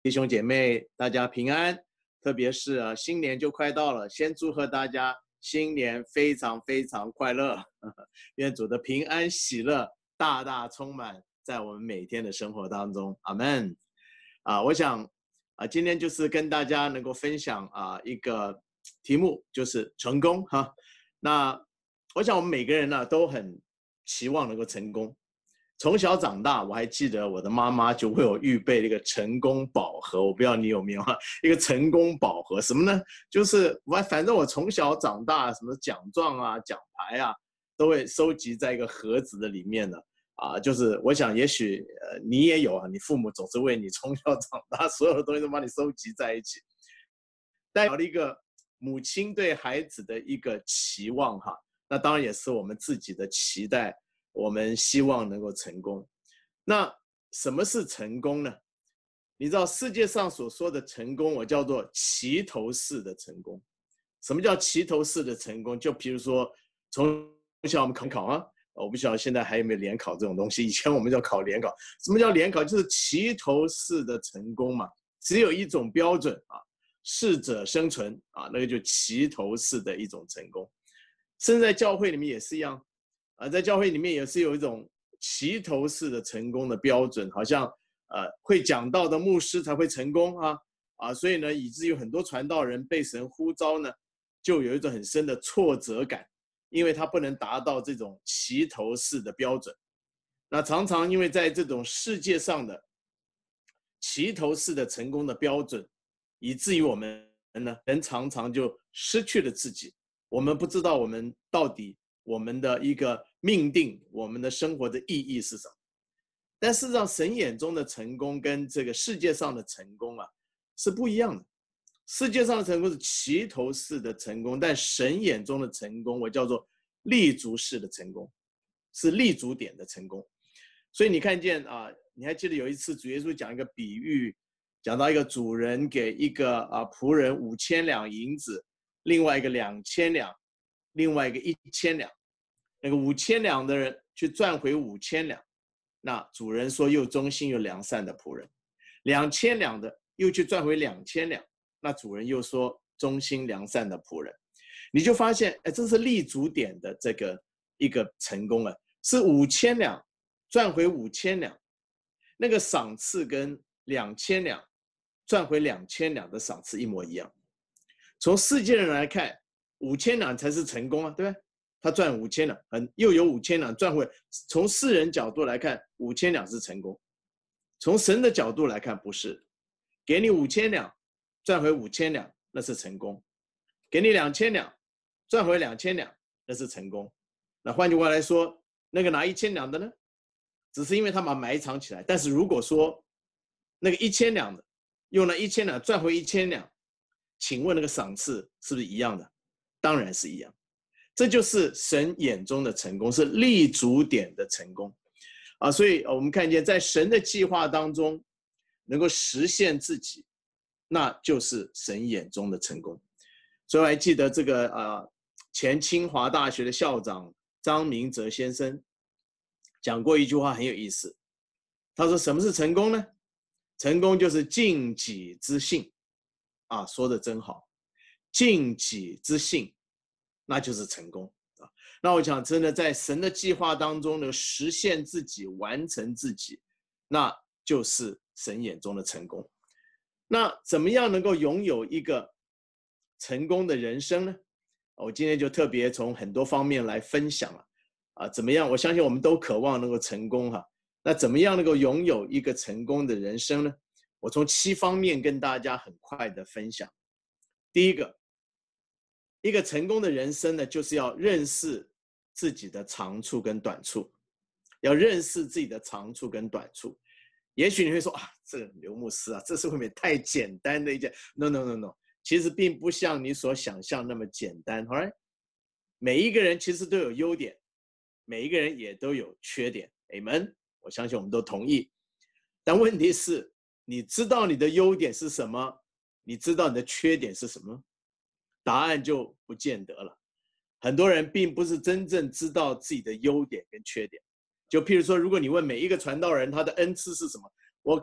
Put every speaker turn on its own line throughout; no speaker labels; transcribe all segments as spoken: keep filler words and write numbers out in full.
弟兄姐妹，大家平安。特别是啊，新年就快到了，先祝贺大家新年非常非常快乐。愿主的平安喜乐大大充满在我们每天的生活当中。阿们。啊，我想啊，今天就是跟大家能够分享啊一个题目，就是成功哈。那我想我们每个人呢、啊、都很期望能够成功。从小长大，我还记得我的妈妈就为我预备了一个成功宝盒，我不知道你有没有哈，一个成功宝盒什么呢？就是我反正我从小长大，什么奖状啊、奖牌啊，都会收集在一个盒子的里面的啊。就是我想，也许呃你也有啊，你父母总是为你从小长大所有的东西都把你收集在一起，代表了一个母亲对孩子的一个期望哈。那当然也是我们自己的期待。我们希望能够成功。那什么是成功呢？你知道世界上所说的成功，我叫做齐头式的成功。什么叫齐头式的成功？就比如说从小我们考考啊，我不晓得现在还有没有联考这种东西。以前我们叫考联考。什么叫联考？就是齐头式的成功嘛，只有一种标准啊，适者生存啊，那个就齐头式的一种成功。甚至在教会里面也是一样。啊，在教会里面也是有一种齐头式的成功的标准，好像呃会讲道的牧师才会成功啊啊，所以呢，以至于很多传道人被神呼召呢，就有一种很深的挫折感，因为他不能达到这种齐头式的标准。那常常因为在这种世界上的齐头式的成功的标准，以至于我们呢，人常常就失去了自己，我们不知道我们到底我们的一个命定，我们的生活的意义是什么？但事实上，神眼中的成功跟这个世界上的成功啊是不一样的。世界上的成功是齐头式的成功，但神眼中的成功，我叫做立足式的成功，是立足点的成功。所以你看见啊，你还记得有一次主耶稣讲一个比喻，讲到一个主人给一个啊仆人五千两银子，另外一个两千两，另外一个一千两。那个五千两的人去赚回五千两，那主人说又忠心又良善的仆人；两千两的又去赚回两千两，那主人又说忠心良善的仆人。你就发现，哎，这是立足点的这个一个成功啊，是五千两赚回五千两，那个赏赐跟两千两赚回两千两的赏赐一模一样。从世界人来看，五千两才是成功啊，对不对？他赚五千两，很又有五千两赚回。从世人角度来看，五千两是成功；从神的角度来看，不是。给你五千两，赚回五千两，那是成功；给你两千两，赚回两千两，那是成功。那换句话来说，那个拿一千两的呢，只是因为他把埋藏起来。但是如果说那个一千两的用了一千两赚回一千两，请问那个赏赐是不是一样的？当然是一样。这就是神眼中的成功，是立足点的成功啊！所以我们看见，在神的计划当中，能够实现自己，那就是神眼中的成功。所以我还记得这个呃，前清华大学的校长张明哲先生讲过一句话，很有意思。他说：“什么是成功呢？成功就是尽己之信啊！”说的真好，尽己之信。那就是成功啊！那我想，真的在神的计划当中呢，实现自己、完成自己，那就是神眼中的成功。那怎么样能够拥有一个成功的人生呢？我今天就特别从很多方面来分享了啊，怎么样？我相信我们都渴望能够成功哈。那怎么样能够拥有一个成功的人生呢？我从七方面跟大家很快的分享。第一个。一个成功的人生呢，就是要认识自己的长处跟短处，要认识自己的长处跟短处。也许你会说啊，这个刘牧师啊，这是会不会太简单的一件 ？No No No No， 其实并不像你所想象那么简单。Alright， 每一个人其实都有优点，每一个人也都有缺点。Amen， 我相信我们都同意。但问题是，你知道你的优点是什么？你知道你的缺点是什么？答案就不见得了。很多人并不是真正知道自己的优点跟缺点。就譬如说，如果你问每一个传道人他的恩赐是什么，我敢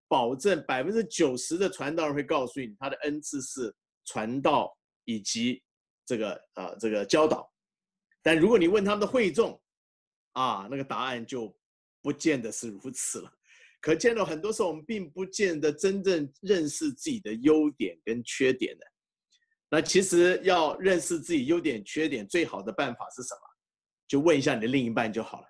保证百分之九十的传道人会告诉你，他的恩赐是传道以及这个呃这个教导。但如果你问他们的会众，啊，那个答案就不见得是如此了。可见到很多时候我们并不见得真正认识自己的优点跟缺点的。那其实要认识自己优点缺点，最好的办法是什么？就问一下你的另一半就好了。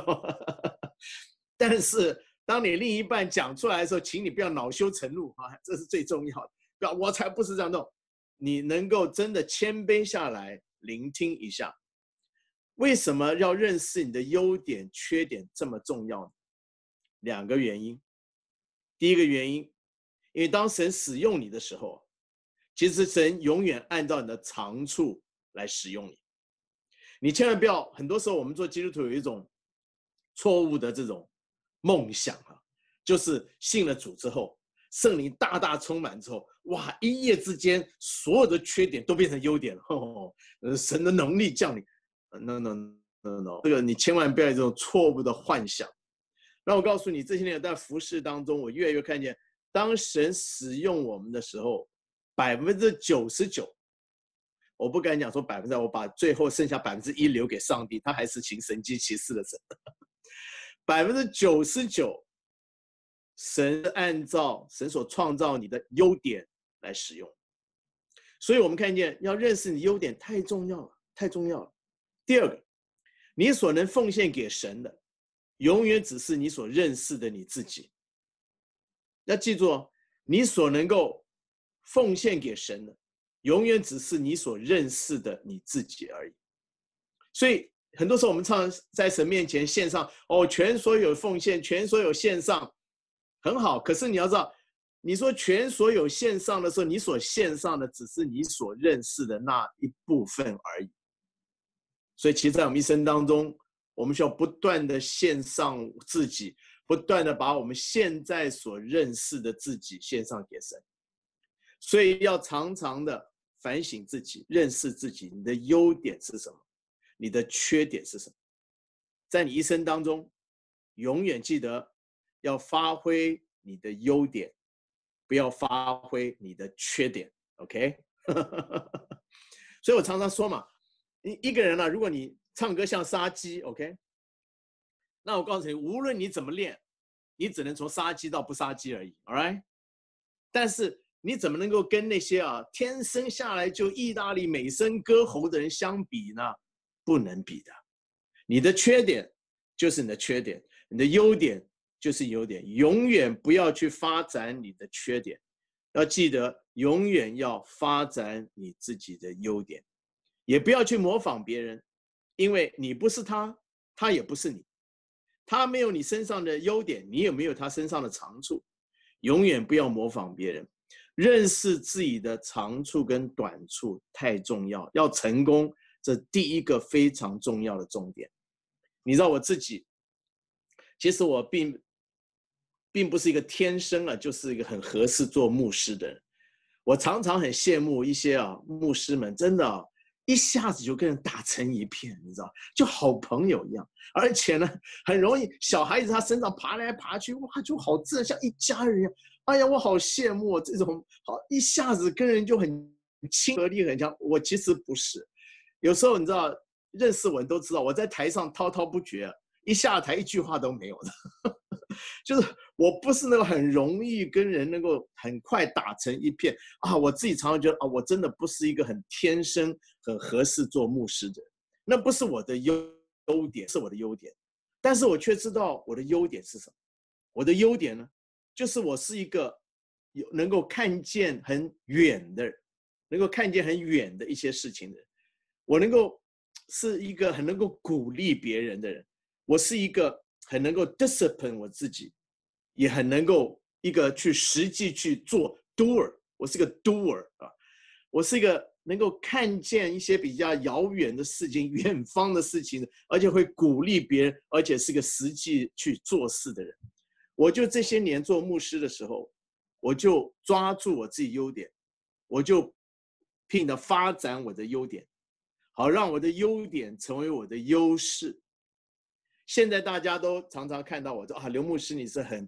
但是当你另一半讲出来的时候，请你不要恼羞成怒啊，这是最重要的。不要，我才不是这样弄。你能够真的谦卑下来，聆听一下。为什么要认识你的优点缺点这么重要呢？两个原因。第一个原因，因为当神使用你的时候，其实神永远按照你的长处来使用你。你千万不要，很多时候我们做基督徒有一种错误的这种梦想啊，就是信了主之后，圣灵大大充满之后，哇，一夜之间所有的缺点都变成优点了，哦，神的能力降临。No no no no， 这个你千万不要有这种错误的幻想。那我告诉你，这些年在服事当中，我越来越看见，当神使用我们的时候，百分之九十九，我不敢讲说百分之，我把最后剩下百分之一留给上帝，他还是行神迹奇事的神。百分之九十九，神按照神所创造你的优点来使用。所以我们看见，要认识你优点太重要了，太重要了。第二个，你所能奉献给神的，永远只是你所认识的你自己。要记住哦，你所能够奉献给神的，永远只是你所认识的你自己而已。所以很多时候我们常常在神面前献上，哦，全所有奉献，全所有献上，很好。可是你要知道，你说全所有献上的时候，你所献上的只是你所认识的那一部分而已。所以其实在我们一生当中，我们需要不断的献上自己，不断的把我们现在所认识的自己献上给神。所以要常常的反省自己，认识自己，你的优点是什么，你的缺点是什么。在你一生当中，永远记得要发挥你的优点，不要发挥你的缺点 OK。 所以我常常说嘛，一个人啊，如果你唱歌像杀鸡 OK， 那我告诉你，无论你怎么练，你只能从杀鸡到不杀鸡而已 Alright。 但是你怎么能够跟那些啊天生下来就意大利美声歌喉的人相比呢？不能比的。你的缺点就是你的缺点，你的优点就是优点，永远不要去发展你的缺点，要记得永远要发展你自己的优点，也不要去模仿别人，因为你不是他，他也不是你，他没有你身上的优点，你也没有他身上的长处。永远不要模仿别人，认识自己的长处跟短处太重要。要成功，这第一个非常重要的重点。你知道我自己，其实我并并不是一个天生啊，就是一个很合适做牧师的人。我常常很羡慕一些啊牧师们，真的啊，一下子就跟人打成一片，你知道，就好朋友一样。而且呢，很容易小孩子他身上爬来爬去，哇，就好自然，像一家人一样。哎呀，我好羡慕这种好一下子跟人就很亲和力很强。我其实不是，有时候你知道，认识我人都知道，我在台上滔滔不绝，一下台一句话都没有的。就是我不是那个很容易跟人能够很快打成一片啊。我自己常常觉得啊，我真的不是一个很天生很合适做牧师的人，那不是我的优点，是我的优点。但是我却知道我的优点是什么。我的优点呢，就是我是一个有能够看见很远的人，能够看见很远的一些事情的人。我能够是一个很能够鼓励别人的人。我是一个很能够 discipline 我自己，也很能够一个去实际去做 doer。我是个 doer 啊，我是一个能够看见一些比较遥远的事情、远方的事情，而且会鼓励别人，而且是个实际去做事的人。我就这些年做牧师的时候，我就抓住我自己优点，我就拼命的发展我的优点，好让我的优点成为我的优势。现在大家都常常看到我说啊，刘牧师你是很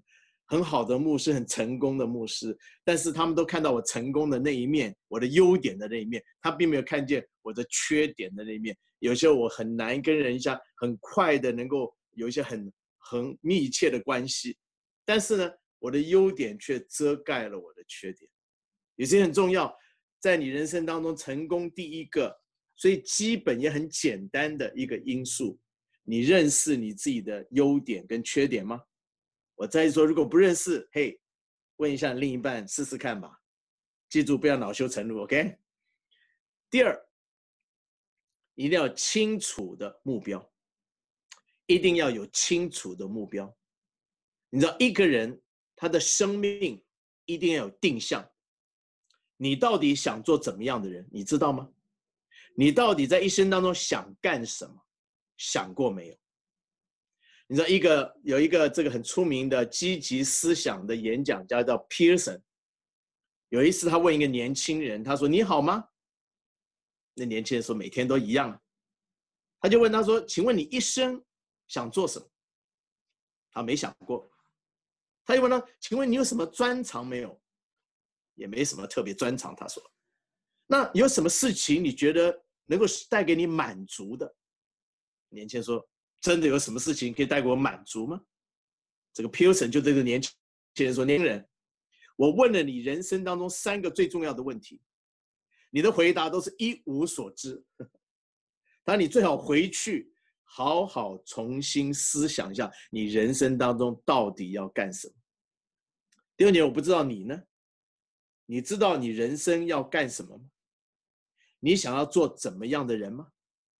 很好的牧师，很成功的牧师，但是他们都看到我成功的那一面，我的优点的那一面，他并没有看见我的缺点的那一面。有些我很难跟人家很快的能够有一些很很密切的关系，但是呢，我的优点却遮盖了我的缺点。有些很重要，在你人生当中成功第一个，所以基本也很简单的一个因素，你认识你自己的优点跟缺点吗？我再说，如果不认识，嘿，问一下另一半试试看吧。记住，不要恼羞成怒 ，OK？ 第二，一定要清楚的目标，一定要有清楚的目标。你知道，一个人他的生命一定要有定向。你到底想做怎么样的人，你知道吗？你到底在一生当中想干什么？想过没有？你知道一个有一个这个很出名的积极思想的演讲家叫 Pearson， 有一次他问一个年轻人，他说：“你好吗？”那年轻人说：“每天都一样。”他就问他说：“请问你一生想做什么？”他没想过。他又问他：“请问你有什么专长没有？”也没什么特别专长。他说：“那有什么事情你觉得能够带给你满足的？”年轻人说：“真的有什么事情可以带给我满足吗？”这个 Pearson 就对这个年轻人说：“年轻人，我问了你人生当中三个最重要的问题，你的回答都是一无所知。那你最好回去好好重新思想一下，你人生当中到底要干什么。”第二点，我不知道你呢，你知道你人生要干什么吗？你想要做怎么样的人吗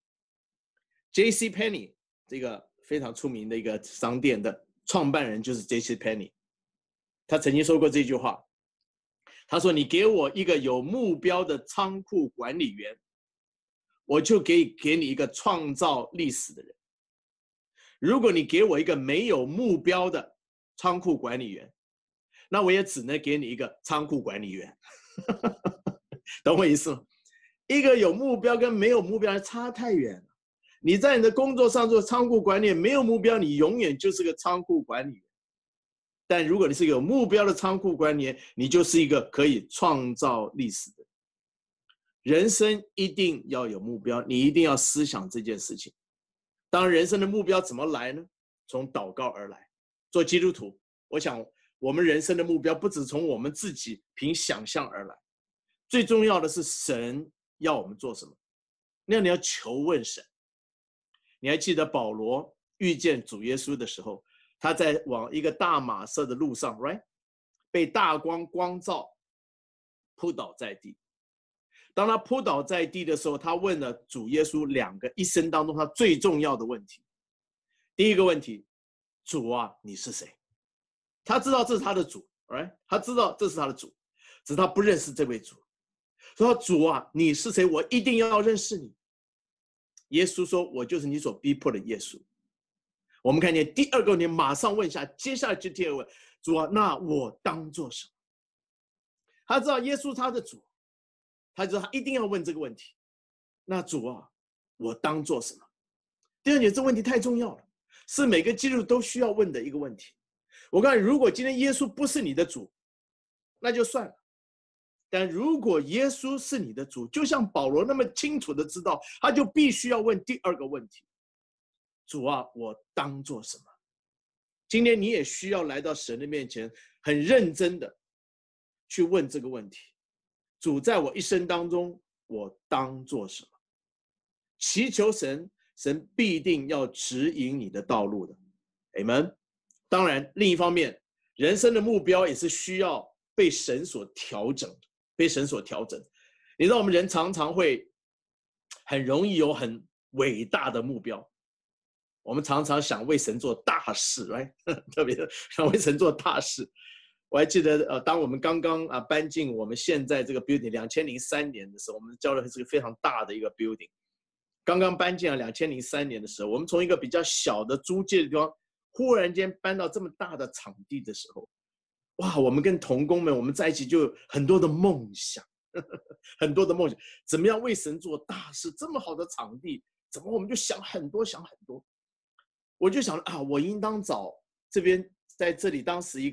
？J C Penney 这个非常出名的一个商店的创办人就是 J C Penney， 他曾经说过这句话，他说：“你给我一个有目标的仓库管理员，我就可以给你一个创造历史的人。如果你给我一个没有目标的仓库管理员，那我也只能给你一个仓库管理员。”懂我意思吗？一个有目标跟没有目标差太远了。你在你的工作上做仓库管理，没有目标，你永远就是个仓库管理员。但如果你是有目标的仓库管理员，你就是一个可以创造历史的人。人生一定要有目标，你一定要思想这件事情。当然，人生的目标怎么来呢？从祷告而来。做基督徒，我想我们人生的目标不只从我们自己凭想象而来，最重要的是神要我们做什么。那你要求问神。你还记得保罗遇见主耶稣的时候，他在往一个大马色的路上 ，right， 被大光光照，扑倒在地。当他扑倒在地的时候，他问了主耶稣两个一生当中他最重要的问题。第一个问题，主啊，你是谁？他知道这是他的主 ，right？ 他知道这是他的主，只是他不认识这位主。说主啊，你是谁？我一定要认识你。耶稣说：“我就是你所逼迫的耶稣。”我们看见第二个问题，马上问一下，接下来就第二问：主啊，那我当做什么？他知道耶稣他的主，他知道他一定要问这个问题。那主啊，我当做什么？第二点，这问题太重要了，是每个基督徒都需要问的一个问题。我告诉你，如果今天耶稣不是你的主，那就算了。但如果耶稣是你的主，就像保罗那么清楚的知道，他就必须要问第二个问题：主啊，我当做什么？今天你也需要来到神的面前，很认真的去问这个问题：主，在我一生当中，我当做什么？祈求神，神必定要指引你的道路的。Amen。当然，另一方面，人生的目标也是需要被神所调整的。被神所调整。你知道我们人常常会很容易有很伟大的目标，我们常常想为神做大事 right？ 特别的想为神做大事。我还记得呃，当我们刚刚啊搬进我们现在这个 building 二零零三年的时候，我们教会是个非常大的一个 building。刚刚搬进了二零零三年的时候，我们从一个比较小的租借的地方，忽然间搬到这么大的场地的时候，哇！我们跟同工们，我们在一起就有很多的梦想，呵呵很多的梦想，怎么样为神做大事？这么好的场地，怎么我们就想很多，想很多。我就想啊，我应当找这边在这里当时一个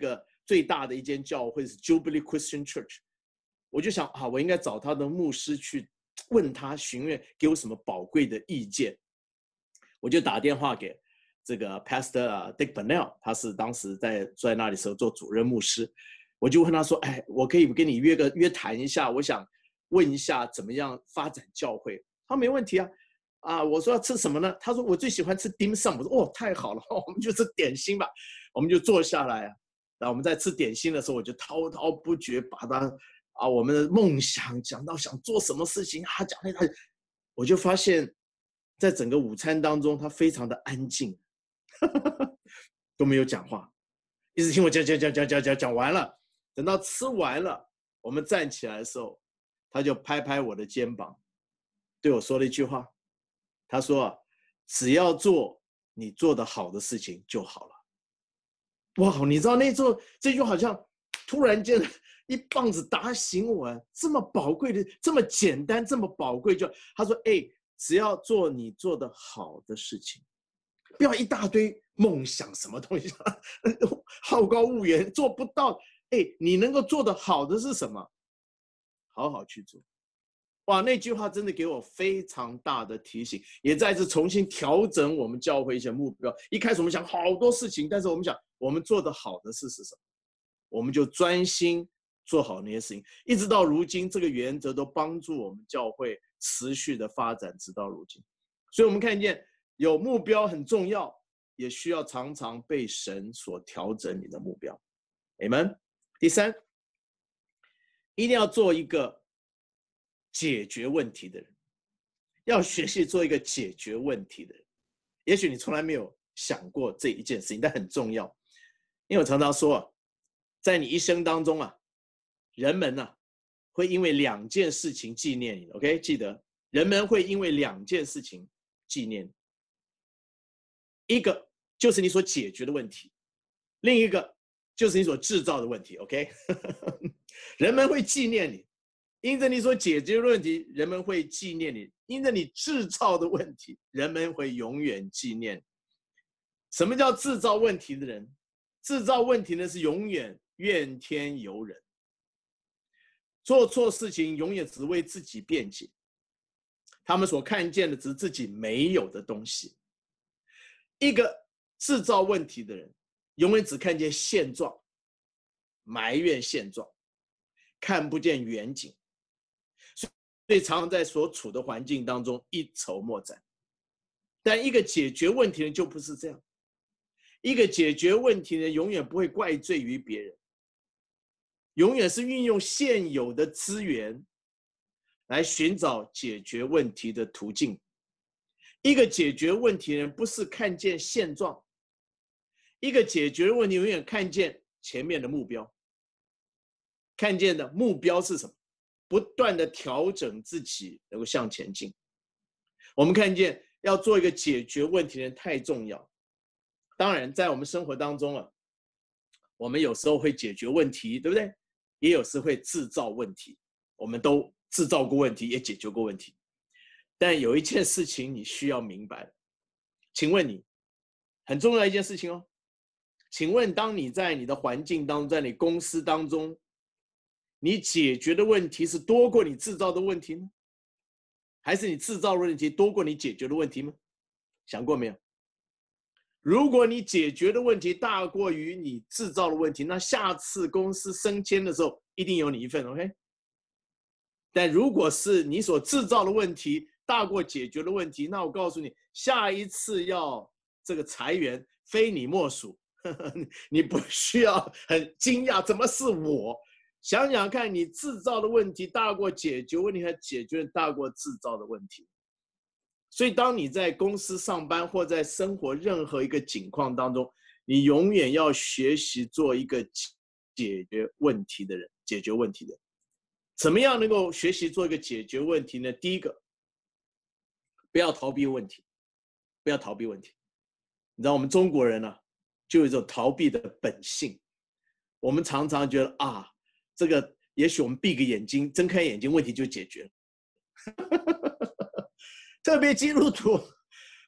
最大的一间教会是 Jubilee Christian Church， 我就想啊，我应该找他的牧师去问他询问，给我什么宝贵的意见。我就打电话给这个 Pastor Dick Bennell， 他是当时在在那里时候做主任牧师，我就问他说，哎，我可以跟你约个约谈一下，我想问一下怎么样发展教会。他说没问题啊。啊，我说要吃什么呢？他说我最喜欢吃 dim sum。我说哦，太好了，我们就吃点心吧。我们就坐下来，然后我们在吃点心的时候，我就滔滔不绝把他啊我们的梦想讲到想做什么事情啊，讲那他，我就发现，在整个午餐当中，他非常的安静，都没有讲话，一直听我讲讲讲讲讲讲讲完了，等到吃完了，我们站起来的时候，他就拍拍我的肩膀，对我说了一句话。他说：“只要做你做得好的事情就好了。”哇，你知道那时候这句好像突然间一棒子打醒我，这么宝贵的，这么简单，这么宝贵，就他说：“哎，只要做你做得好的事情，不要一大堆梦想什么东西，好高骛远，做不到。哎，你能够做得好的是什么？好好去做。”哇，那句话真的给我非常大的提醒，也再次重新调整我们教会一些目标。一开始我们想好多事情，但是我们想我们做得好的事是什么，我们就专心做好那些事情。一直到如今，这个原则都帮助我们教会持续的发展，直到如今。所以我们看见有目标很重要，也需要常常被神所调整你的目标。Amen。第三，一定要做一个解决问题的人，要学习做一个解决问题的人。也许你从来没有想过这一件事情，但很重要。因为我常常说啊，在你一生当中啊，人们啊会因为两件事情纪念你。OK， 记得人们会因为两件事情纪念你，一个就是你所解决的问题，另一个就是你所制造的问题。OK， 人们会纪念你。因着你所解决的问题，人们会纪念你；因着你制造的问题，人们会永远纪念你。什么叫制造问题的人？制造问题的是永远怨天尤人，做错事情永远只为自己辩解，他们所看见的只是自己没有的东西。一个制造问题的人，永远只看见现状，埋怨现状，看不见远景。所以常常在所处的环境当中一筹莫展。但一个解决问题的人就不是这样，一个解决问题的人永远不会怪罪于别人，永远是运用现有的资源来寻找解决问题的途径。一个解决问题的人不是看见现状，一个解决问题永远看见前面的目标，看见的目标是什么？不断的调整自己，能够向前进。我们看见要做一个解决问题的人太重要。当然，在我们生活当中啊，我们有时候会解决问题，对不对？也有时会制造问题，我们都制造过问题，也解决过问题。但有一件事情你需要明白，请问你很重要一件事情哦，请问当你在你的环境当中，在你公司当中，你解决的问题是多过你制造的问题呢？还是你制造的问题多过你解决的问题吗？想过没有？如果你解决的问题大过于你制造的问题，那下次公司升迁的时候一定有你一份 ，OK？ 但如果是你所制造的问题大过解决的问题，那我告诉你，下一次要这个裁员非你莫属。你不需要很惊讶，怎么是我？想想看，你制造的问题大过解决问题，还解决大过制造的问题。所以当你在公司上班或在生活任何一个境况当中，你永远要学习做一个解决问题的人，解决问题的人。怎么样能够学习做一个解决问题呢？第一个，不要逃避问题，不要逃避问题。你知道我们中国人呢、啊，就有一种逃避的本性。我们常常觉得啊，这个也许我们闭个眼睛，睁开眼睛，问题就解决了。特别基督徒，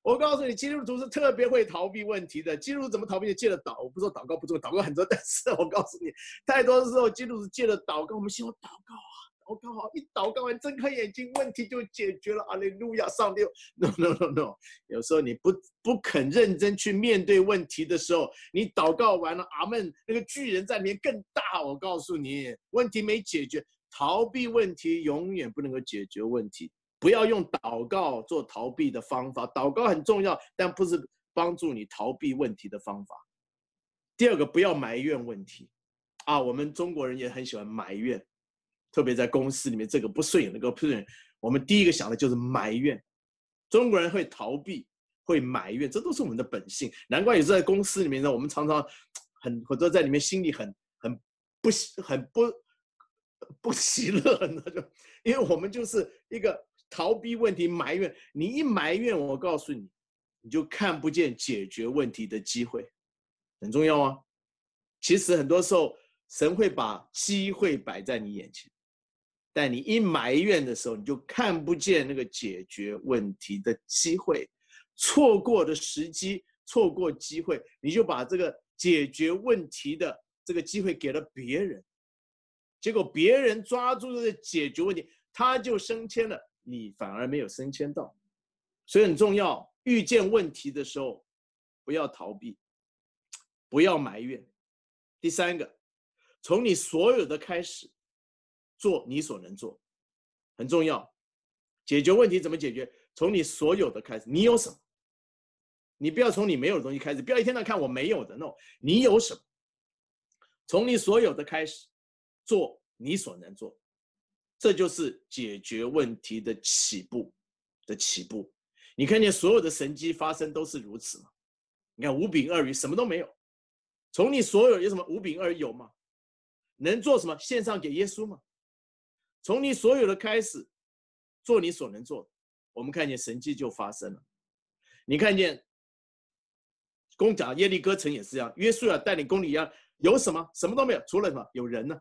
我告诉你，基督徒是特别会逃避问题的。基督徒怎么逃避？借着祷，我不说祷告不重要，祷告很重要，但是我告诉你，太多的时候基督徒借着祷告，我们希望祷告啊，祷告好，一祷告完睁开眼睛，问题就解决了。哈利路亚，上帝 ！No No No No， 有时候你不不肯认真去面对问题的时候，你祷告完了，阿门，那个巨人在里面更大。我告诉你，问题没解决，逃避问题永远不能够解决问题。不要用祷告做逃避的方法，祷告很重要，但不是帮助你逃避问题的方法。第二个，不要埋怨问题啊，我们中国人也很喜欢埋怨，特别在公司里面，这个不顺眼，那个不顺眼，我们第一个想的就是埋怨。中国人会逃避，会埋怨，这都是我们的本性。难怪也是在公司里面呢，我们常常很很多在里面心里很很不很不不喜乐呢，就因为我们就是一个。逃避问题，埋怨，你一埋怨，我告诉你，你就看不见解决问题的机会，很重要啊。其实很多时候，神会把机会摆在你眼前，但你一埋怨的时候，你就看不见那个解决问题的机会，错过的时机，错过机会，你就把这个解决问题的这个机会给了别人，结果别人抓住这个解决问题，他就升迁了。你反而没有升迁到，所以很重要。遇见问题的时候，不要逃避，不要埋怨。第三个，从你所有的开始，做你所能做，很重要。解决问题怎么解决？从你所有的开始，你有什么？你不要从你没有的东西开始，不要一天到晚看我没有的 ，no， 你有什么？从你所有的开始，做你所能做。这就是解决问题的起步的起步。你看见所有的神迹发生都是如此吗？你看五饼二鱼什么都没有，从你所有有什么？五饼二鱼有吗？能做什么？献上给耶稣吗？从你所有的开始，做你所能做的，我们看见神迹就发生了。你看见攻打耶利哥城也是这样，约书亚带领公理一样，有什么？什么都没有，除了什么？有人呢。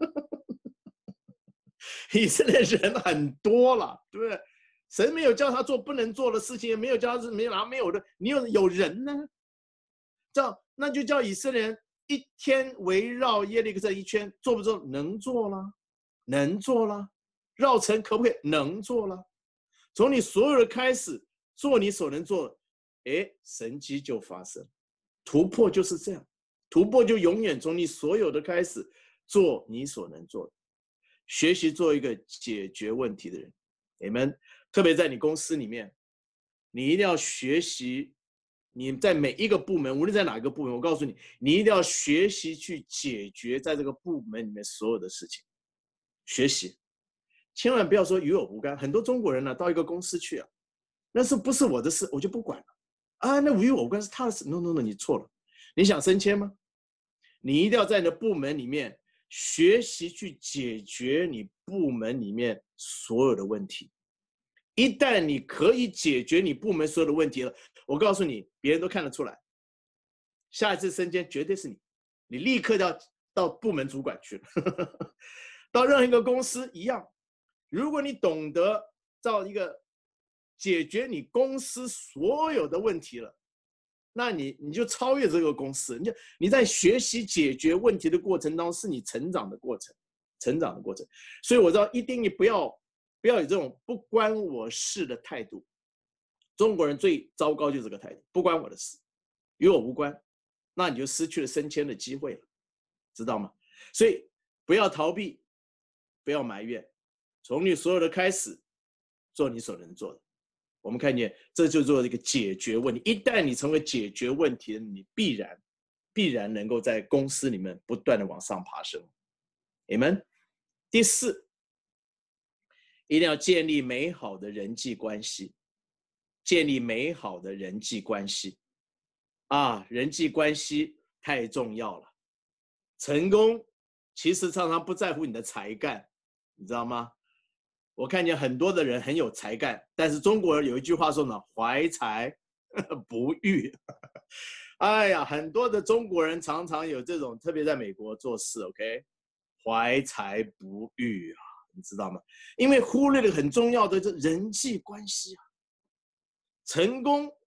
以色列人很多了，对不对？神没有叫他做不能做的事情，也没有叫他是没哪没有的，你有有人呢？叫那就叫以色列人一天围绕耶利哥这一圈，做不做？能做了，能做了。绕城可不可以？能做了。从你所有的开始，做你所能做的，哎，神迹就发生。突破就是这样，突破就永远从你所有的开始，做你所能做的。学习做一个解决问题的人，你们特别在你公司里面，你一定要学习。你在每一个部门，无论在哪个部门，我告诉你，你一定要学习去解决在这个部门里面所有的事情。学习，千万不要说与我无干。很多中国人呢，到一个公司去啊，那是不是我的事，我就不管了啊？那与我无关是他的事。No No No， 你错了。你想升迁吗？你一定要在你的部门里面。学习去解决你部门里面所有的问题。一旦你可以解决你部门所有的问题了，我告诉你，别人都看得出来，下一次升迁绝对是你，你立刻要到部门主管去了。到任何一个公司一样，如果你懂得造一个解决你公司所有的问题了，那你你就超越这个公司，你就你在学习解决问题的过程当中，是你成长的过程，成长的过程。所以我知道一定你不要不要有这种不关我事的态度。中国人最糟糕就是这个态度，不关我的事，与我无关，那你就失去了升迁的机会了，知道吗？所以不要逃避，不要埋怨，从你所有的开始，做你所能做的。我们看见，这就做一个解决问题。一旦你成为解决问题，你必然必然能够在公司里面不断的往上爬升。Amen。第四，一定要建立美好的人际关系，建立美好的人际关系啊，人际关系太重要了。成功其实常常不在乎你的才干，你知道吗？我看见很多的人很有才干，但是中国人有一句话说呢，怀才不遇。哎呀，很多的中国人常常有这种，特别在美国做事 ，OK， 怀才不遇啊，你知道吗？因为忽略了很重要的这人际关系啊。成功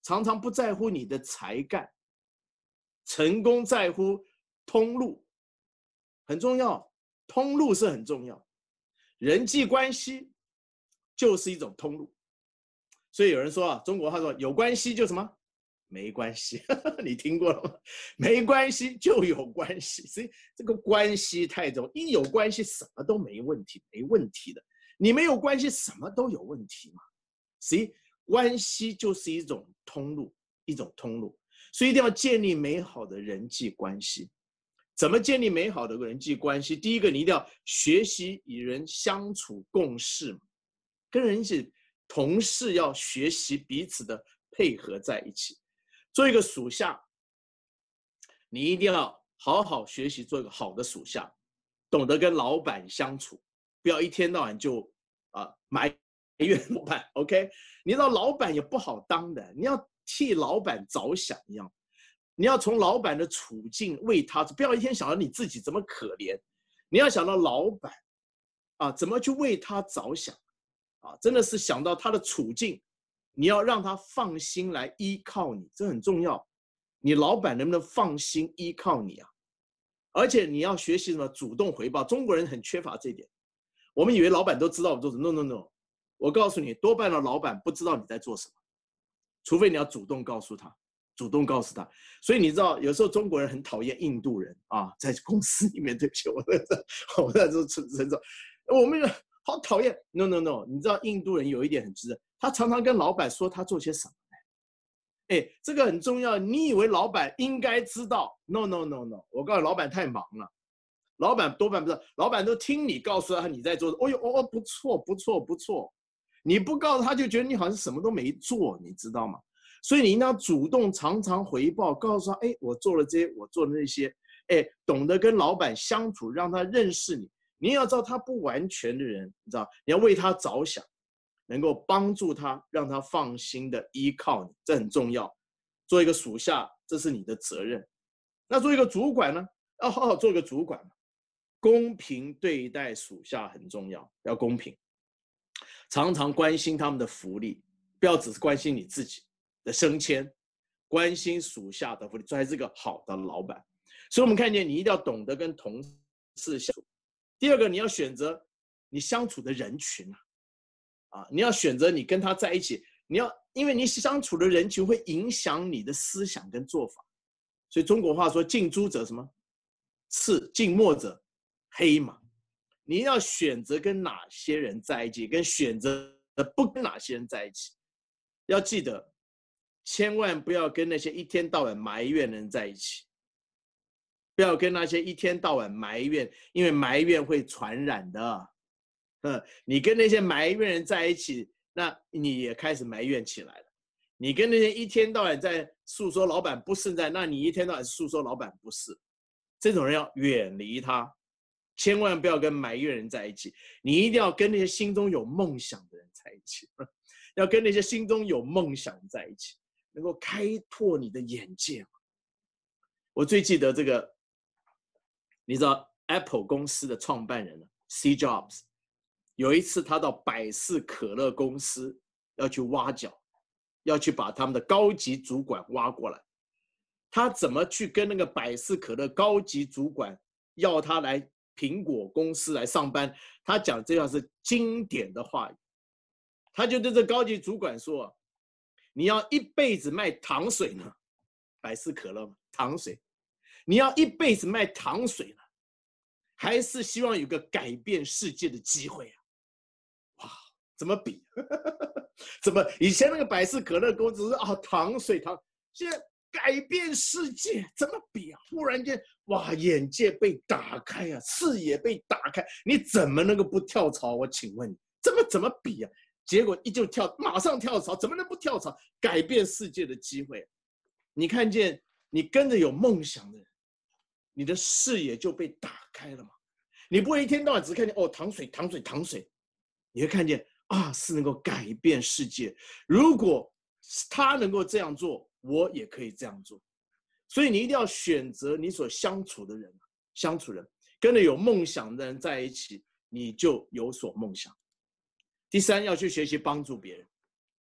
常常不在乎你的才干，成功在乎通路，很重要，通路是很重要，人际关系就是一种通路。所以有人说啊，中国话说有关系就什么？没关系，你听过了吗？没关系就有关系，所以这个关系太重要，一有关系什么都没问题，没问题的。你没有关系，什么都有问题嘛。所以关系就是一种通路，一种通路，所以一定要建立美好的人际关系。怎么建立美好的人际关系？第一个，你一定要学习与人相处共事嘛，跟人一起同事要学习彼此的配合在一起。做一个属下，你一定要好好学习做一个好的属下，懂得跟老板相处，不要一天到晚就啊埋怨老板。OK， 你知道老板也不好当的，你要替老板着想一样，你要从老板的处境为他，不要一天想到你自己怎么可怜，你要想到老板啊怎么去为他着想啊，真的是想到他的处境。你要让他放心来依靠你，这很重要。你老板能不能放心依靠你啊？而且你要学习什么？主动回报。中国人很缺乏这一点。我们以为老板都知道我做什么 ，no no no。我告诉你，多半的老板不知道你在做什么，除非你要主动告诉他，主动告诉他。所以你知道，有时候中国人很讨厌印度人啊，在公司里面，对不起，我在我在这承承受，我们好讨厌 ，no no no。你知道印度人有一点很直的。他常常跟老板说他做些什么，哎，这个很重要。你以为老板应该知道 ？No No No No， 我告诉你，老板太忙了，老板多半不知道，老板都听你告诉他你在做。哦呦哦哦，不错不错不错，你不告诉他就觉得你好像什么都没做，你知道吗？所以你应当主动常常回报，告诉他，哎，我做了这些，我做了那些，哎，懂得跟老板相处，让他认识你。你要知道他不完全的人，你知道，你要为他着想。能够帮助他，让他放心的依靠你，这很重要。做一个属下，这是你的责任。那做一个主管呢？要好好做一个主管，公平对待属下很重要，要公平。常常关心他们的福利，不要只是关心你自己的升迁，关心属下的福利，这才是个好的老板。所以我们看见你一定要懂得跟同事相处。第二个，你要选择你相处的人群啊。啊，你要选择你跟他在一起，你要因为你相处的人群会影响你的思想跟做法，所以中国话说近朱者什么赤，近墨者黑嘛。你要选择跟哪些人在一起，跟选择不跟哪些人在一起。要记得，千万不要跟那些一天到晚埋怨的人在一起，不要跟那些一天到晚埋怨，因为埋怨会传染的。嗯，你跟那些埋怨人在一起，那你也开始埋怨起来了。你跟那些一天到晚在诉说老板不是在，那你一天到晚诉说老板不是，这种人要远离他，千万不要跟埋怨人在一起。你一定要跟那些心中有梦想的人在一起，要跟那些心中有梦想在一起，能够开拓你的眼界。我最记得这个，你知道 Apple 公司的创办人 Steve Jobs。有一次，他到百事可乐公司要去挖角，要去把他们的高级主管挖过来。他怎么去跟那个百事可乐高级主管要他来苹果公司来上班？他讲这样是经典的话语。他就对这高级主管说：“你要一辈子卖糖水呢？百事可乐糖水，你要一辈子卖糖水呢，还是希望有个改变世界的机会啊？”哇，怎么比？怎么以前那个百事可乐公司是啊糖水糖，现在改变世界，怎么比啊？忽然间，哇，眼界被打开啊，视野被打开，你怎么能够不跳槽？我请问你，怎么怎么比啊？结果一就跳，马上跳槽，怎么能不跳槽？改变世界的机会，你看见你跟着有梦想的人，你的视野就被打开了嘛？你不会一天到晚只看见哦糖水糖水糖水。你会看见啊，是能够改变世界。如果他能够这样做，我也可以这样做。所以你一定要选择你所相处的人，相处人跟着有梦想的人在一起，你就有所梦想。第三，要去学习帮助别人。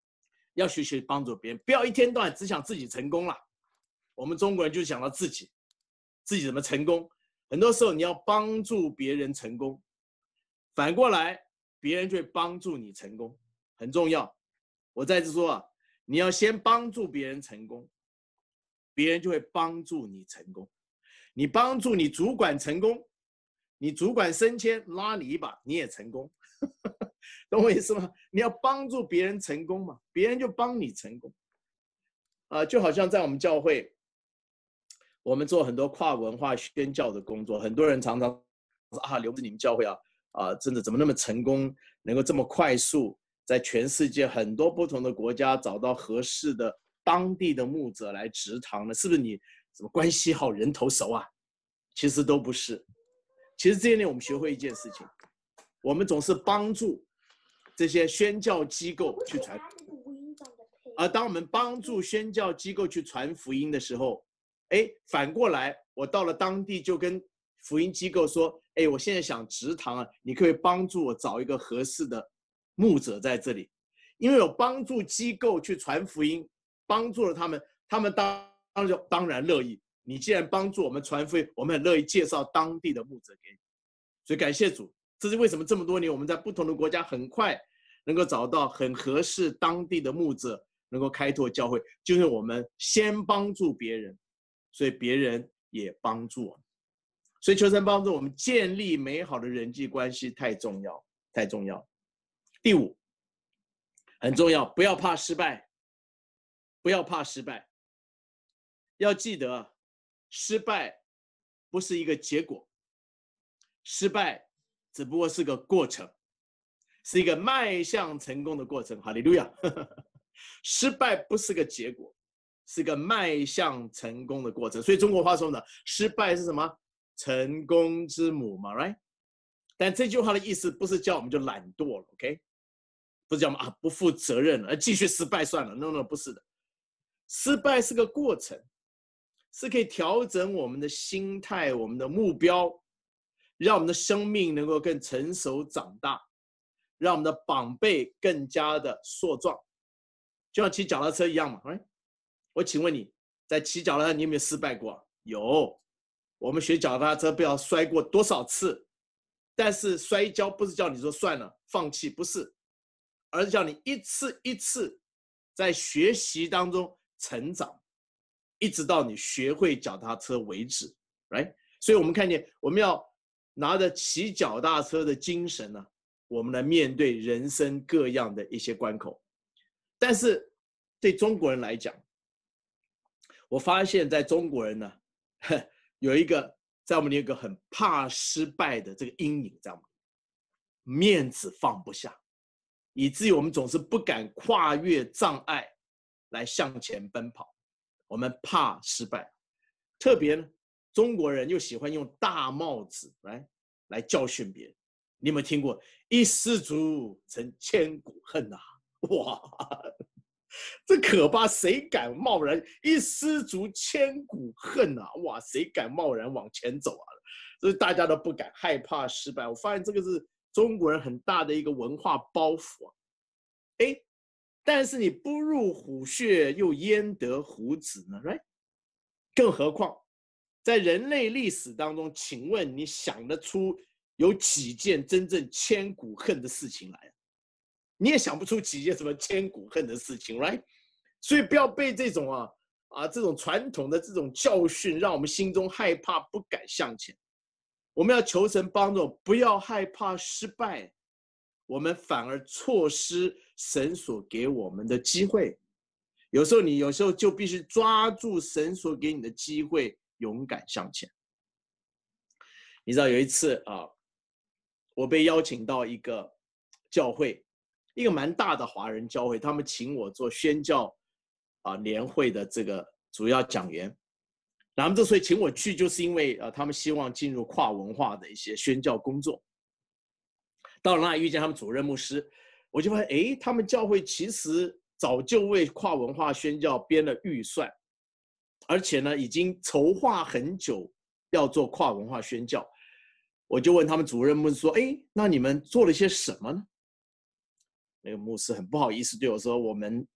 要学习帮助别人，不要一天到晚只想自己成功了。我们中国人就想到自己，自己怎么成功。很多时候你要帮助别人成功，反过来别人就会帮助你成功，很重要。我再次说啊，你要先帮助别人成功，别人就会帮助你成功。你帮助你主管成功，你主管升迁拉你一把，你也成功。懂我意思吗？你要帮助别人成功嘛，别人就帮你成功。啊，就好像在我们教会，我们做很多跨文化宣教的工作，很多人常常说啊，刘牧师你们教会啊，啊，真的怎么那么成功，能够这么快速，在全世界很多不同的国家找到合适的当地的牧者来植堂呢？是不是你什么关系好，人头熟啊？其实都不是。其实这一年我们学会一件事情，我们总是帮助这些宣教机构去传，而当我们帮助宣教机构去传福音的时候，哎，反过来，我到了当地就跟福音机构说，哎，我现在想植堂啊，你可以帮助我找一个合适的牧者在这里，因为有帮助机构去传福音，帮助了他们，他们当然当然乐意。你既然帮助我们传福音，我们很乐意介绍当地的牧者给你。所以感谢主，这是为什么这么多年我们在不同的国家很快能够找到很合适当地的牧者，能够开拓教会，就是我们先帮助别人，所以别人也帮助我们。所以求神帮助我们建立美好的人际关系，太重要，太重要。第五，很重要，不要怕失败，不要怕失败。要记得，失败不是一个结果，失败只不过是个过程，是一个迈向成功的过程。哈利路亚！失败不是个结果，是个迈向成功的过程。所以中国话说呢，失败是什么？成功之母嘛 ，right？ 但这句话的意思不是叫我们就懒惰了 ，OK？ 不是叫我们啊不负责任了，继续失败算了 ，no no 不是的。失败是个过程，是可以调整我们的心态、我们的目标，让我们的生命能够更成熟长大，让我们的膀臂更加的硕壮，就像骑脚踏车一样嘛。哎，我请问你，在骑脚踏车你有没有失败过？有。我们学脚踏车不知道摔过多少次，但是摔跤不是叫你说算了放弃，不是，而是叫你一次一次在学习当中成长，一直到你学会脚踏车为止 ，right？ 所以我们看见我们要拿着骑脚踏车的精神呢、啊，我们来面对人生各样的一些关口。但是对中国人来讲，我发现在中国人呢，有一个在我们里有一个很怕失败的这个阴影，在我们面子放不下，以至于我们总是不敢跨越障碍来向前奔跑。我们怕失败，特别呢，中国人又喜欢用大帽子来来教训别人。你有没有听过“一失足成千古恨”呐？哇，这可怕！谁敢贸然一失足千古恨啊？哇，谁敢贸然往前走啊？所以大家都不敢，害怕失败。我发现这个是中国人很大的一个文化包袱啊。哎，但是你不入虎穴，又焉得虎子呢 ？Right？ 更何况，在人类历史当中，请问你想得出有几件真正千古恨的事情来？你也想不出几件什么千古恨的事情 ，right？ 所以不要被这种啊啊这种传统的这种教训，让我们心中害怕，不敢向前。我们要求神帮助，不要害怕失败，我们反而错失神所给我们的机会。有时候你有时候就必须抓住神所给你的机会，勇敢向前。你知道有一次啊，我被邀请到一个教会。一个蛮大的华人教会，他们请我做宣教啊年会的这个主要讲员。然后他们之所以请我去，就是因为啊他们希望进入跨文化的一些宣教工作。到了那里遇见他们主任牧师，我就发现，哎，他们教会其实早就为跨文化宣教编了预算，而且呢已经筹划很久要做跨文化宣教。我就问他们主任牧师说，哎，那你们做了些什么呢？那个牧师很不好意思对我说：“我们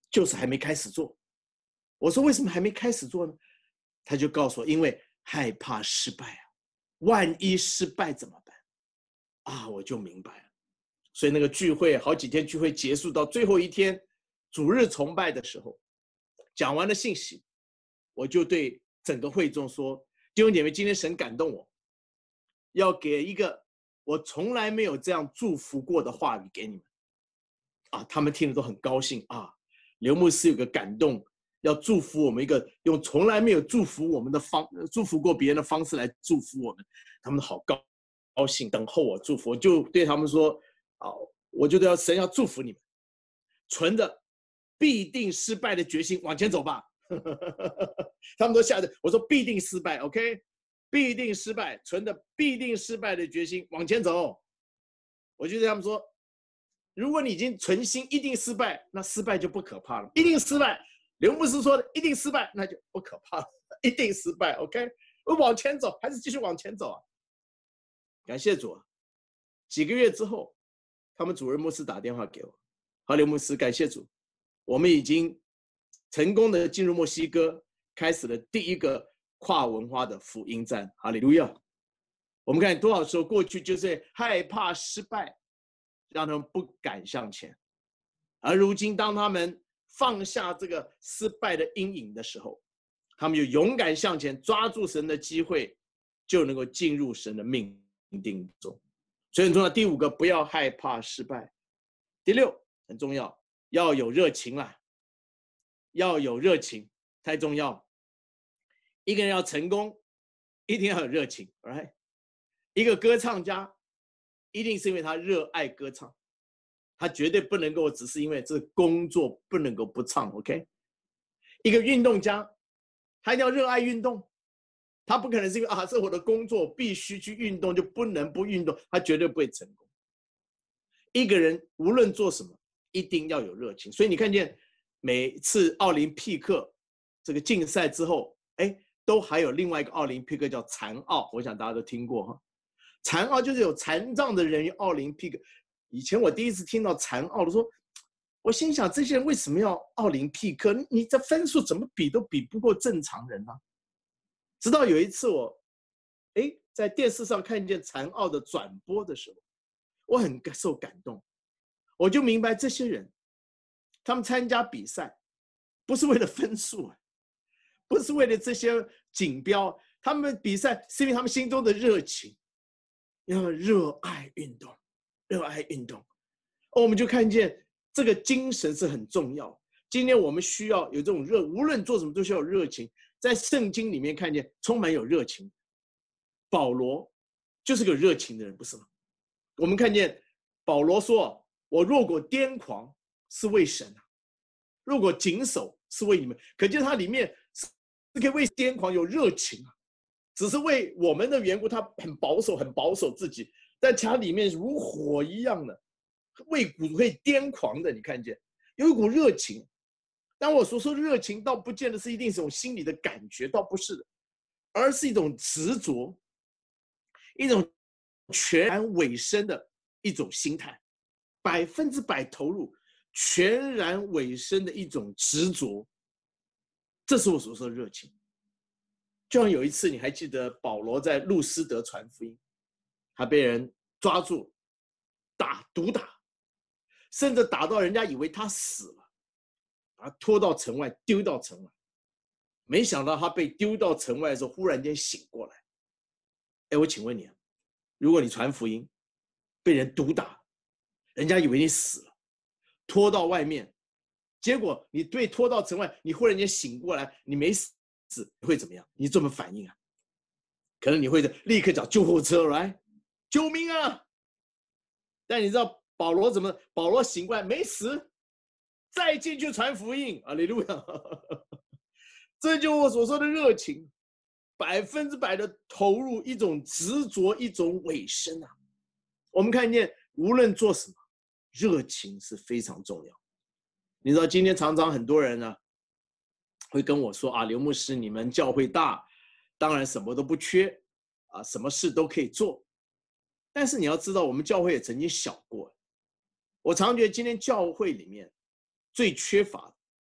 就是还没开始做。我说为什么还没开始做呢？他就告诉我，因为害怕失败啊，万一失败怎么办？啊，我就明白了。所以那个聚会好几天聚会结束到最后一天主日崇拜的时候，讲完了信息，我就对整个会众说：弟兄姐妹，今天神感动我，要给一个我从来没有这样祝福过的话语给你们。啊，他们听了都很高兴啊。刘牧师有个感动，要祝福我们一个用从来没有祝福我们的方祝福过别人的方式来祝福我们，他们好高高兴，等候我祝福。我就对他们说：啊，我觉得要神要祝福你们，存着必定失败的决心往前走吧。他们都吓着，我说必定失败 ，OK， 必定失败，存着必定失败的决心往前走。我就对他们说，如果你已经存心一定失败，那失败就不可怕了。一定失败，刘牧师说的一定失败，那就不可怕了。一定失败 ，OK， 我往前走，还是继续往前走啊。感谢主啊！几个月之后，他们主任牧师打电话给我，好，刘牧师，感谢主，我们已经成功的进入墨西哥，开始了第一个跨文化的福音战。哈利路亚！我们看多少时候过去就是害怕失败，让他们不敢向前，而如今当他们放下这个失败的阴影的时候，他们就勇敢向前，抓住神的机会，就能够进入神的命定中。所以很重要，第五个，不要害怕失败。第六很重要，要有热情啦，要有热情，太重要。一个人要成功，一定要有热情 ，right？ 一个歌唱家，一定是因为他热爱歌唱，他绝对不能够只是因为这工作不能够不唱 ，OK？ 一个运动家，他一定要热爱运动，他不可能是因为啊，这是我的工作必须去运动就不能不运动，他绝对不会成功。一个人无论做什么，一定要有热情。所以你看见每次奥林匹克这个竞赛之后，哎，都还有另外一个奥林匹克叫残奥，我想大家都听过哈。残奥就是有残障的人奥林匹克。以前我第一次听到残奥的时候，我心想这些人为什么要奥林匹克？你这分数怎么比都比不过正常人呢、啊？直到有一次我，哎，在电视上看见残奥的转播的时候，我很受感动，我就明白这些人，他们参加比赛，不是为了分数，不是为了这些锦标，他们比赛是因为他们心中的热情，要热爱运动，热爱运动。我们就看见这个精神是很重要。今天我们需要有这种热，无论做什么都需要有热情。在圣经里面看见充满有热情，保罗就是个热情的人，不是吗？我们看见保罗说：“我若果癫狂，是为神啊；如果谨守，是为你们。”可见他里面是可以为癫狂有热情啊，只是为我们的缘故，他很保守，很保守自己，但他里面如火一样的，为股会癫狂的。你看见有一股热情。当我所说的热情，倒不见得是一定是一种心理的感觉，倒不是的，而是一种执着，一种全然委身的一种心态，百分之百投入，全然委身的一种执着。这是我所说的热情。就像有一次，你还记得保罗在路斯德传福音，他被人抓住，打毒打，甚至打到人家以为他死了。把他拖到城外，丢到城外，没想到他被丢到城外的时候，忽然间醒过来。哎，我请问你啊，如果你传福音，被人毒打，人家以为你死了，拖到外面，结果你被拖到城外，你忽然间醒过来，你没死，你会怎么样？你怎么反应啊？可能你会立刻找救护车来，救命啊！但你知道保罗怎么？保罗醒过来没死。再进去传福音，哈利路亚！这就是我所说的热情，百分之百的投入，一种执着，一种委身啊！我们看见，无论做什么，热情是非常重要。你知道，今天常常很多人呢，会跟我说啊，刘牧师，你们教会大，当然什么都不缺啊，什么事都可以做。但是你要知道，我们教会也曾经小过。我常觉得，今天教会里面最缺乏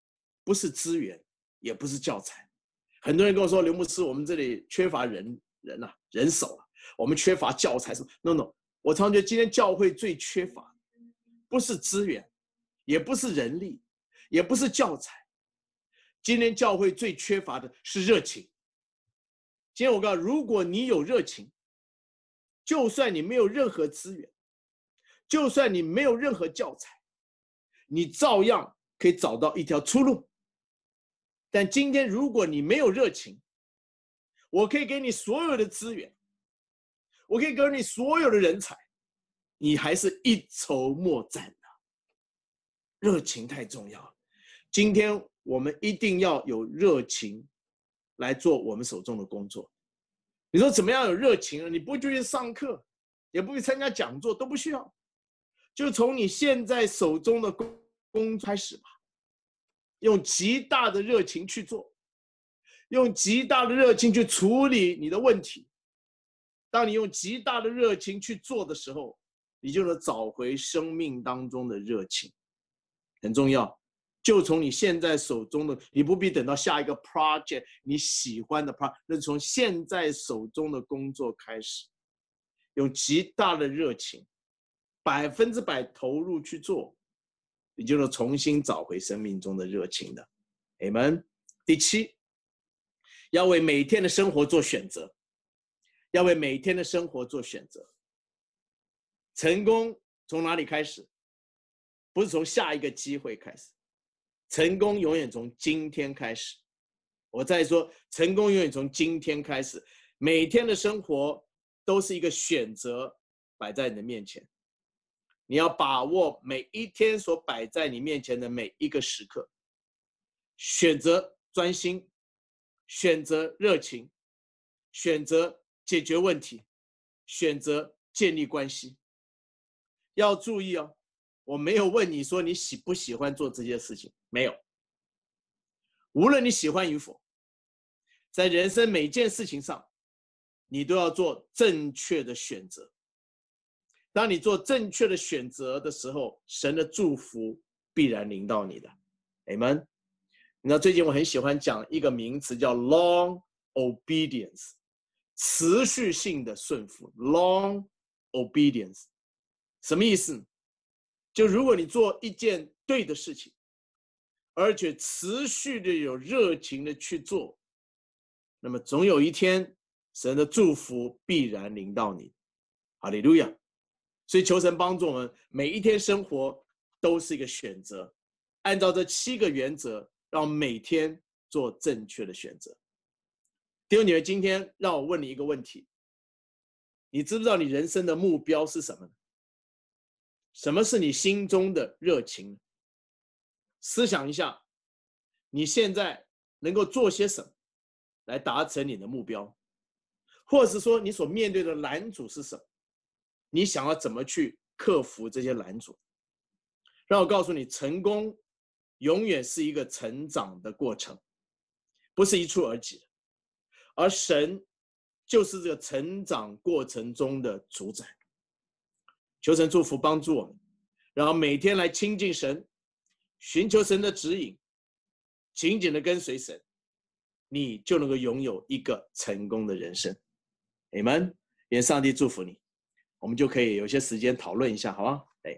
不是资源，也不是教材。很多人跟我说，刘牧师，我们这里缺乏人人啊，人手啊，我们缺乏教材什么 ？No No， 我常觉得今天教会最缺乏，不是资源，也不是人力，也不是教材。今天教会最缺乏的是热情。今天我告诉你，如果你有热情，就算你没有任何资源，就算你没有任何教材，你照样可以找到一条出路。但今天如果你没有热情，我可以给你所有的资源，我可以给你所有的人才，你还是一筹莫展的。热情太重要了，今天我们一定要有热情来做我们手中的工作。你说怎么样有热情呢？你不去上课，也不去参加讲座，都不需要，就从你现在手中的工开始吧。用极大的热情去做，用极大的热情去处理你的问题。当你用极大的热情去做的时候，你就能找回生命当中的热情。很重要，就从你现在手中的，你不必等到下一个 project 你喜欢的 project， 那从现在手中的工作开始，用极大的热情，百分之百投入去做，你就能重新找回生命中的热情的。Amen。第七，要为每天的生活做选择，要为每天的生活做选择。成功从哪里开始？不是从下一个机会开始，成功永远从今天开始。我再说，成功永远从今天开始。每天的生活都是一个选择摆在你的面前，你要把握每一天所摆在你面前的每一个时刻，选择专心，选择热情，选择解决问题，选择建立关系。要注意哦，我没有问你说你喜不喜欢做这些事情，没有。无论你喜欢与否，在人生每件事情上，你都要做正确的选择。当你做正确的选择的时候，神的祝福必然临到你的。Amen。你知道最近我很喜欢讲一个名词叫 long obedience， 持续性的顺服。long obedience 什么意思？就如果你做一件对的事情，而且持续的有热情的去做，那么总有一天神的祝福必然临到你。哈利路亚。所以求神帮助我们，每一天生活都是一个选择，按照这七个原则，让每天做正确的选择。弟兄姐妹，今天让我问你一个问题，你知不知道你人生的目标是什么呢？什么是你心中的热情？思想一下，你现在能够做些什么来达成你的目标，或者是说你所面对的拦阻是什么？你想要怎么去克服这些拦阻？让我告诉你，成功永远是一个成长的过程，不是一蹴而就的。而神就是这个成长过程中的主宰。求神祝福帮助我们，然后每天来亲近神，寻求神的指引，紧紧的跟随神，你就能够拥有一个成功的人生。Amen。愿上帝祝福你。我们就可以有些时间讨论一下，好吗？哎，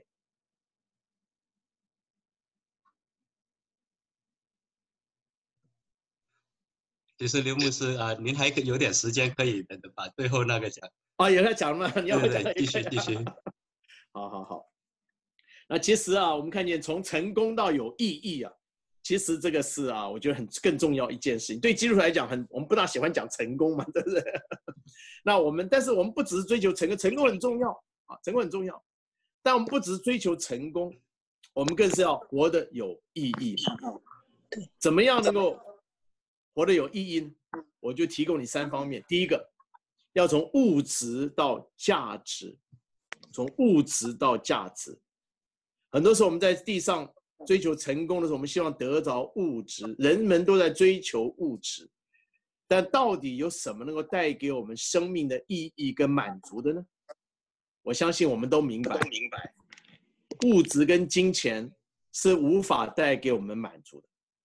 其实刘牧师啊，您还有点时间可以等着把最后那个讲。
啊，有在讲吗？你要我讲？
继续继续。
好好好。那其实啊，我们看见从成功到有意义啊，其实这个是啊，我觉得很更重要一件事情。对基督徒来讲，很我们不大喜欢讲成功嘛，对不对？那我们，但是我们不只是追求成功，成功很重要啊，成功很重要。但我们不只是追求成功，我们更是要活得有意义。怎么样能够活得有意义呢？我就提供你三方面。第一个，要从物质到价值，从物质到价值。很多时候我们在地上追求成功的时候，我们希望得着物质，人们都在追求物质，但到底有什么能够带给我们生命的意义跟满足的呢？我相信我们都明白，物质跟金钱是无法带给我们满足的。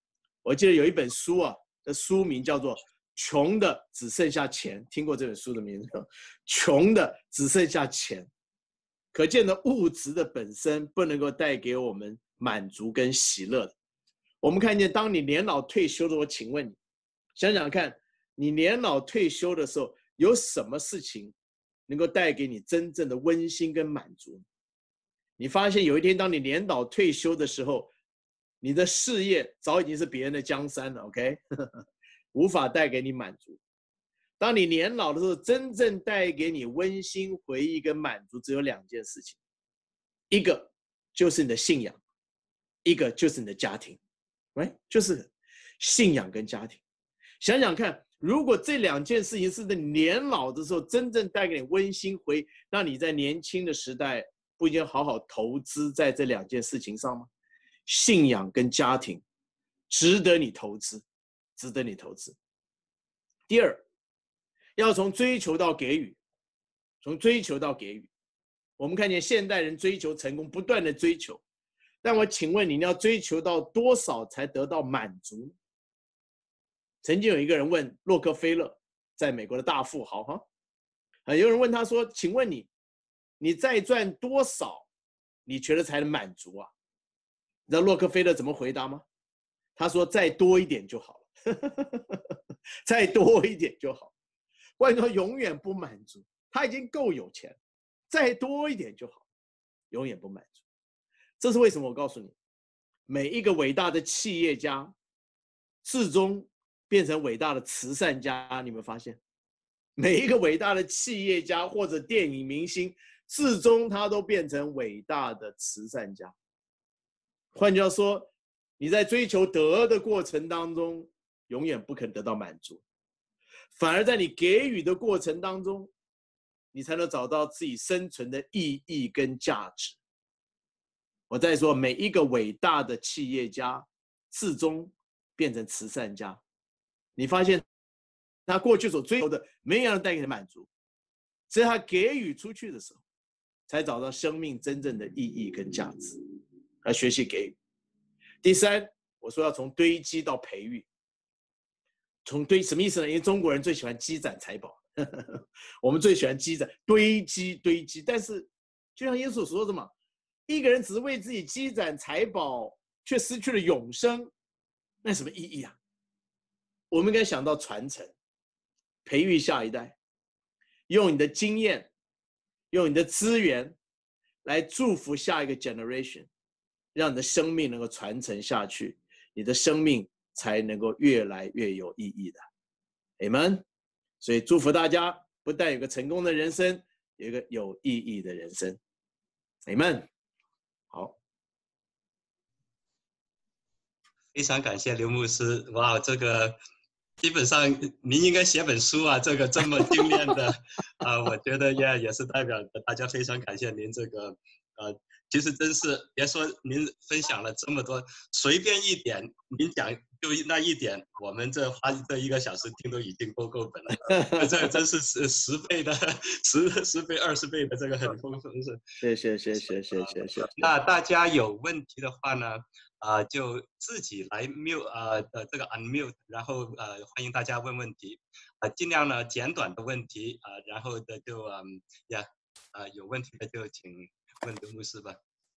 我记得有一本书啊，的书名叫做《穷的只剩下钱》，听过这本书的名字？穷的只剩下钱，可见的物质的本身不能够带给我们满足跟喜乐的。我们看见，当你年老退休的时候，请问你，想想看，你年老退休的时候，有什么事情能够带给你真正的温馨跟满足？你发现有一天，当你年老退休的时候，你的事业早已经是别人的江山了 ，OK， 无法带给你满足。当你年老的时候，真正带给你温馨回忆跟满足，只有两件事情，一个就是你的信仰，一个就是你的家庭，right？ 就是信仰跟家庭。想想看，如果这两件事情是在年老的时候真正带给你温馨回忆，那你在年轻的时代不应该好好投资在这两件事情上吗？信仰跟家庭值得你投资，值得你投资。第二，要从追求到给予，从追求到给予。我们看见现代人追求成功，不断的追求，但我请问你，你要追求到多少才得到满足？曾经有一个人问洛克菲勒，在美国的大富豪哈，啊，有人问他说：“请问你，你再赚多少，你觉得才能满足啊？”你知道洛克菲勒怎么回答吗？他说：“再多一点就好了，再多一点就好。”换句话说，永远不满足，他已经够有钱，再多一点就好，永远不满足。这是为什么？我告诉你，每一个伟大的企业家，最终变成伟大的慈善家。你们发现，每一个伟大的企业家或者电影明星，最终他都变成伟大的慈善家。换句话说，你在追求得的过程当中，永远不可能得到满足，反而在你给予的过程当中，你才能找到自己生存的意义跟价值。我再说，每一个伟大的企业家，最终变成慈善家。你发现他过去所追求的没有人带给他满足，只有他给予出去的时候，才找到生命真正的意义跟价值，来学习给予。第三，我说要从堆积到培育。从堆什么意思呢？因为中国人最喜欢积攒财宝，呵呵，我们最喜欢积攒堆积堆积。但是就像耶稣所说的嘛，一个人只是为自己积攒财宝，却失去了永生，那什么意义啊？我们应该想到传承，培育下一代，用你的经验，用你的资源来祝福下一个 generation， 让你的生命能够传承下去，你的生命才能够越来越有意义的。 Amen。 所以祝福大家，不但有个成功的人生，有一个有意义的人生。 Amen。 好，
非常感谢刘牧师。哇，这个基本上您应该写本书啊，这个这么精炼的啊，我觉得也也是代表大家非常感谢您这个呃，其实真是别说您分享了这么多，随便一点您讲就那一点，我们这花这一个小时听都已经够够本了。这真是十十倍的十十倍二十倍的这个很丰富，
是谢谢谢谢谢谢谢谢。
那大家有问题的话呢？啊、呃，就自己来 mute 啊、呃、的这个 unmute， 然后呃欢迎大家问问题，啊、呃、尽量呢简短的问题啊、呃，然后的就嗯呀啊、呃、有问题的就请问刘牧师吧。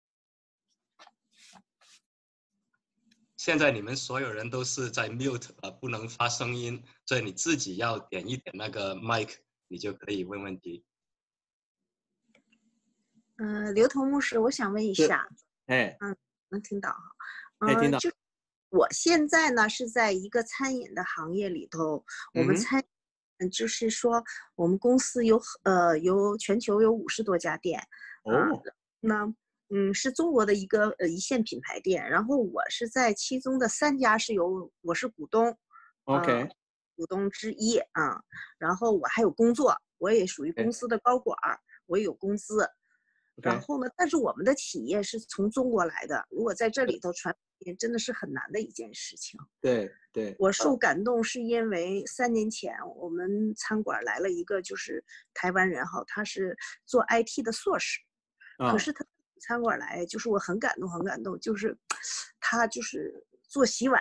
现在你们所有人都是在 mute 啊、呃，不能发声音，所以你自己要点一点那个 mic， 你就可以问问题。
嗯、呃，刘彤牧师，我想问一下，
哎，
嗯，能听到哈？
可以听到。
就我现在呢是在一个餐饮的行业里头，我们餐，嗯，就是说我们公司有呃有全球有五十多家店，
哦，
呃、那嗯是中国的一个呃一线品牌店，然后我是在其中的三家是有我是股东
，OK，
呃、股东之一啊、嗯，然后我还有工作，我也属于公司的高管，我也有工资。然后呢？但是我们的企业是从中国来的，如果在这里头传播真的是很难的一件事情。
对对，
我受感动是因为三年前我们餐馆来了一个就是台湾人哈，他是做 I T 的硕士，可是他餐馆来就是我很感动很感动，就是他就是做洗碗，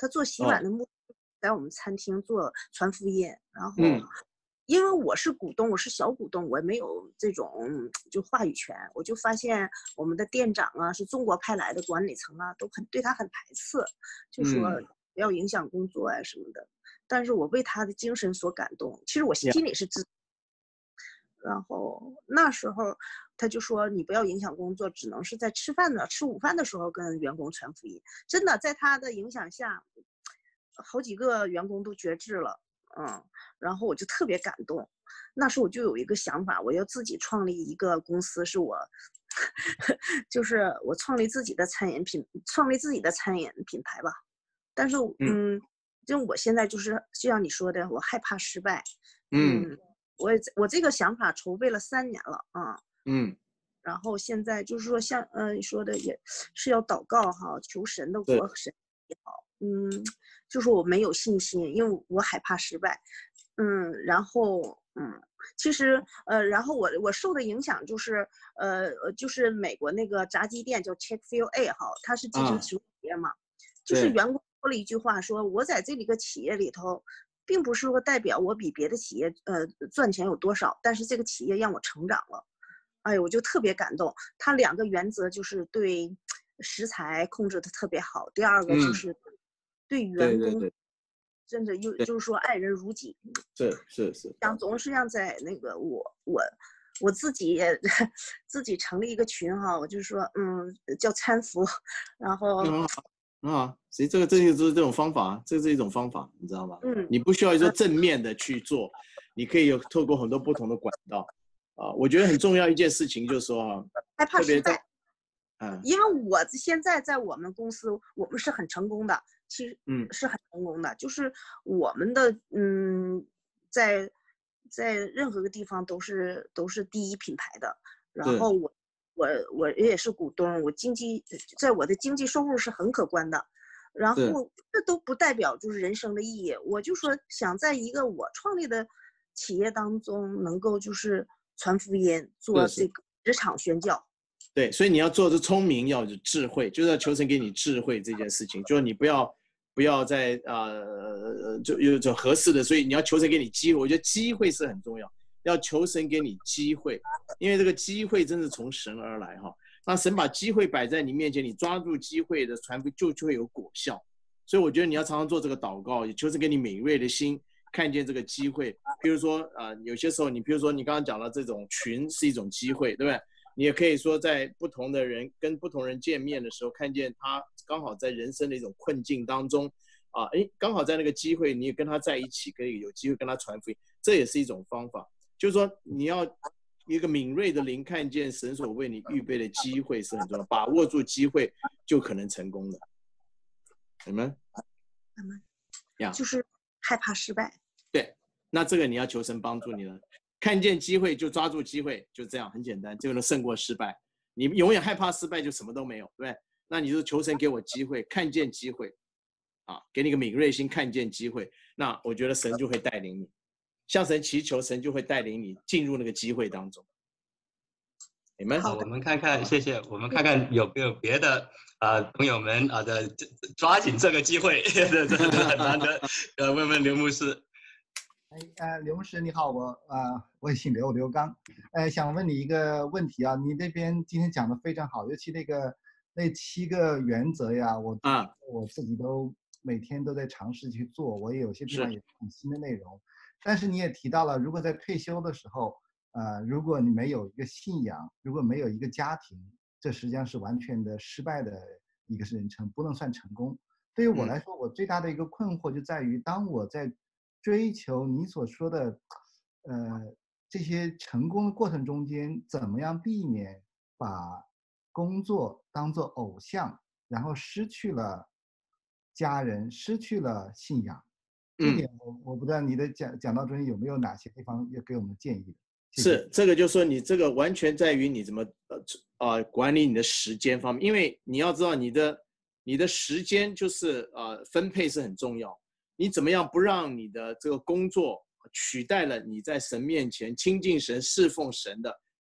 他做洗碗的目的在我们餐厅做传福音，然后。
嗯
因为我是股东，我是小股东，我也没有这种就话语权。我就发现我们的店长啊，是中国派来的管理层啊，都很对他很排斥，就说不要影响工作啊什么的。但是我为他的精神所感动，其实我心里是知。然后那时候他就说你不要影响工作，只能是在吃饭的吃午饭的时候跟员工传福音。真的在他的影响下，好几个员工都绝志了。嗯，然后我就特别感动，那时候我就有一个想法，我要自己创立一个公司，是我，就是我创立自己的餐饮品，创立自己的餐饮品牌吧。但是，嗯，就我现在就是就像你说的，我害怕失败。嗯，嗯我我这个想法筹备了三年了啊。嗯，然后现在就是说像呃你说的也是要祷告哈，求神的国神也好。嗯，就是我没有信心，因为我害怕失败。嗯，然后嗯，其实呃，然后我我受的影响就是呃，就是美国那个炸鸡店叫 Chick-fil-A 哈，它是寄生食物企业嘛，啊、就是员工说了一句话说，我在这里个企业里头，并不是说代表我比别的企业呃赚钱有多少，但是这个企业让我成长了。哎，我就特别感动。他两个原则就是对食材控制的特别好，第二个就是。嗯对员工，真的又就是说爱人如己，
是是是。
想总是让在那个我我我自己也自己成立一个群哈，我就是说嗯叫搀扶，然后
啊，所以这个这就是这种方法，这是一种方法，你知道吗？嗯，你不需要说正面的去做，你可以有透过很多不同的管道啊。我觉得很重要一件事情就是说哈，
害怕失败。嗯，因为我现在在我们公司，我们是很成功的，其实嗯是很成功的，就是我们的嗯，在在任何个地方都是都是第一品牌的。然后我我我也是股东，我经济在我的经济收入是很可观的。然后这都不代表就是人生的意义，我就说想在一个我创立的企业当中，能够就是传福音，做这个职场宣教。
对，所以你要做的聪明，要有智慧，就是要求神给你智慧这件事情，就是你不要不要在呃就有种合适的，所以你要求神给你机会，我觉得机会是很重要，要求神给你机会，因为这个机会真是从神而来哈。那神把机会摆在你面前，你抓住机会的传福就就会有果效，所以我觉得你要常常做这个祷告，求神给你敏锐的心，看见这个机会。比如说啊、呃，有些时候你比如说你刚刚讲到这种群是一种机会，对不对？你也可以说，在不同的人跟不同人见面的时候，看见他刚好在人生的一种困境当中，啊，哎，刚好在那个机会，你也跟他在一起，可以有机会跟他传福音，这也是一种方法。就是说，你要一个敏锐的灵，看见神所为你预备的机会是很重要，把握住机会就可能成功了。你们？
你们呀，就是害怕失败。
对，那这个你要求神帮助你了。看见机会就抓住机会，就这样很简单，就能胜过失败。你永远害怕失败，就什么都没有，对不对？那你就求神给我机会，看见机会，啊，给你个敏锐心，看见机会，那我觉得神就会带领你，向神祈求，神就会带领你进入那个机会当中。你们
好，我们看看，谢谢，我们看看有没有别的啊、呃、朋友们啊的抓紧这个机会，这这很难得，呃，问问刘牧师。
哎，呃，刘牧师你好，我啊、呃，我也姓刘，刘刚，呃，想问你一个问题啊，你那边今天讲的非常好，尤其那个那七个原则呀，我啊，我自己都每天都在尝试去做，我也有些地方也是很新的内容，但是你也提到了，如果在退休的时候，呃，如果你没有一个信仰，如果没有一个家庭，这实际上是完全的失败的一个人生，不能算成功。对于我来说，我最大的一个困惑就在于，当我在追求你所说的，呃，这些成功的过程中间，怎么样避免把工作当作偶像，然后失去了家人，失去了信仰？这点我我不知道你的讲讲到中间有没有哪些地方要给我们建议的？
谢谢。是这个，就是说你这个完全在于你怎么呃呃管理你的时间方面，因为你要知道你的你的时间就是呃分配是很重要。你怎么样不让你的这个工作取代了你在神面前亲近神、侍奉神的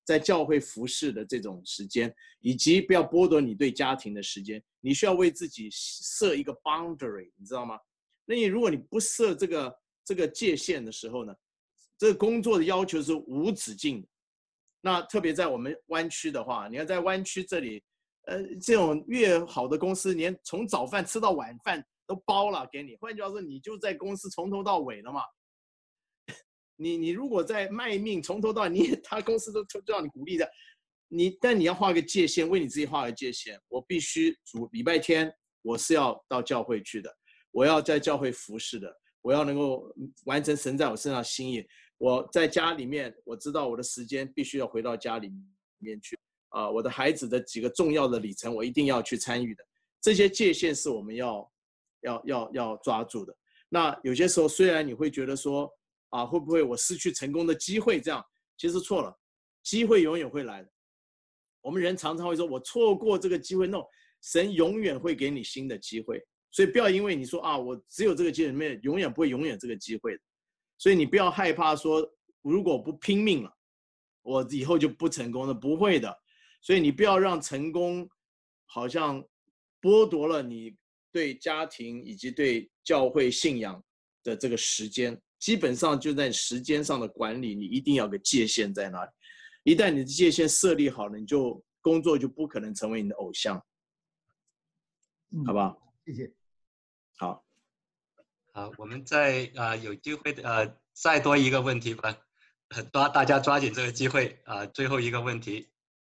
在教会服侍的这种时间，以及不要剥夺你对家庭的时间，你需要为自己设一个 boundary， 你知道吗？那你如果你不设这个这个界限的时候呢，这个工作的要求是无止境的。那特别在我们湾区的话，你要在湾区这里，呃，这种越好的公司，连从早饭吃到晚饭都包了给你。换句话说，你就在公司从头到尾了嘛。你你如果在卖命，从头到尾，你他公司都都让你鼓励的，你但你要画个界限，为你自己画个界限。我必须主礼拜天我是要到教会去的，我要在教会服侍的，我要能够完成神在我身上心意。我在家里面，我知道我的时间必须要回到家里面去啊、呃，我的孩子的几个重要的里程，我一定要去参与的。这些界限是我们要要要要抓住的。那有些时候，虽然你会觉得说啊，会不会我失去成功的机会？这样其实错了，机会永远会来的。我们人常常会说，我错过这个机会 ，no， 神永远会给你新的机会。所以不要因为你说啊，我只有这个机会，里面永远不会永远这个机会的。所以你不要害怕说，如果不拼命了，我以后就不成功了，不会的。所以你不要让成功好像剥夺了你对家庭以及对教会信仰的这个时间。基本上就在时间上的管理，你一定要有个界限在那里。一旦你的界限设立好了，你就工作就不可能成为你的偶像，
嗯、
好不好？
谢谢。
好。好，我们再啊、呃、有机会的呃再多一个问题吧，抓大家抓紧这个机会啊、呃，最后一个问题。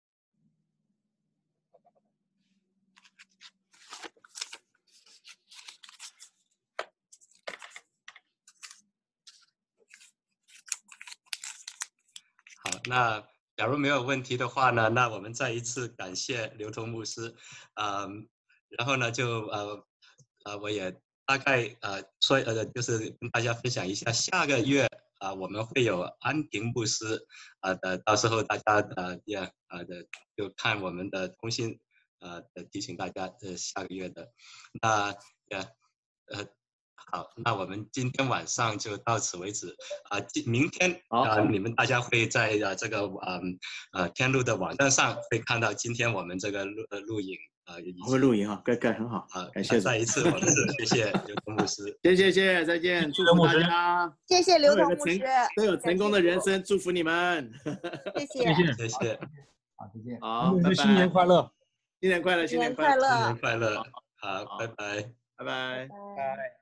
好，那假如没有问题的话呢，那我们再一次感谢刘通牧师，嗯、呃，然后呢就呃呃我也。大概呃说呃就是跟大家分享一下，下个月啊、呃、我们会有安平牧师啊的、呃，到时候大家呃也啊的就看我们的通信呃提醒大家呃下个月的那也呃好，那我们今天晚上就到此为止啊、呃，明天啊、呃、你们大家会在呃这个嗯呃天路的网站上会看到今天我们这个录呃录影。啊，
会录影哈，该该很好，
好，
感谢。
再一次，我们谢谢刘通牧师，
谢谢谢谢，再见，祝福大家，
谢谢刘通牧师，
都有成功的人生，祝福你们，
谢谢
谢谢谢，
好，再见，
好，拜拜，
新年快乐，
新年快乐，
新年快乐，
新年快乐，好，拜拜，
拜拜，
拜拜。